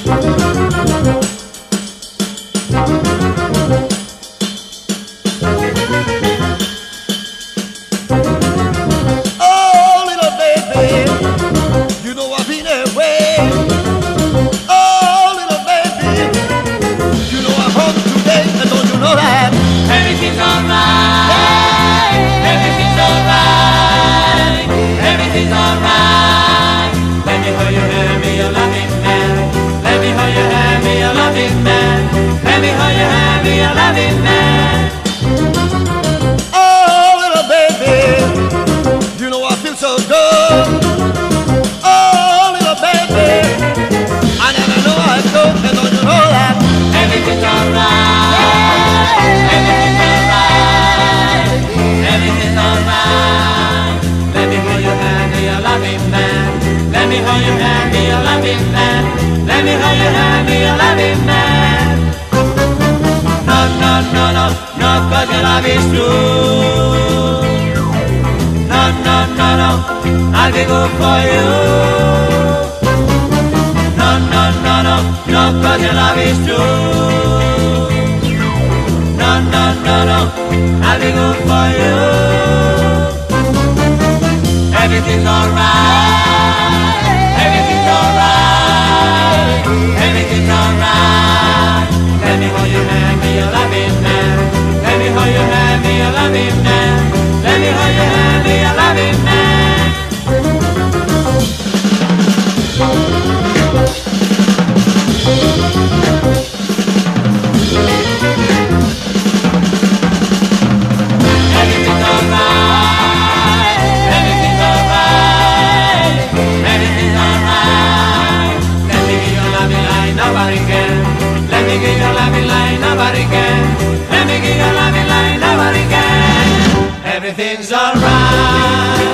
Oh, little baby, you know I've been away. Oh, little baby, you know I'm home today, and don't you know that Everything's alright, everything's alright, everything's alright. Let me hold your hand, be a loving man. Let me hold your hand, be a loving man. Let me hold your hand, be a loving man. Oh, little baby, you know I feel so good. Oh, little baby, I never know how it goes, and don't you know that Everything's alright, everything's alright, everything's alright. Let me hold your hand, be a loving man. Let me hold your hand, be a loving man. Let me hold your hand, be a loving man. No, no, no, no, no, 'cause your love is true. No, no, no, no, I'll be good for you. No, no, no, no, no, 'cause your love is true. No, no, no, no, I'll be good for you. Everything's alright, everything's alright, everything's alright. Let me hold your hand, be a loving man. Let me hold your hand, be a loving man. Let me hold your hand, be a loving man. Everything's alright, everything's alright, everything's alright. Let me give you loving like nobody can. Let me give you loving like nobody can. Let me give you loving like nobody can. Everything's alright.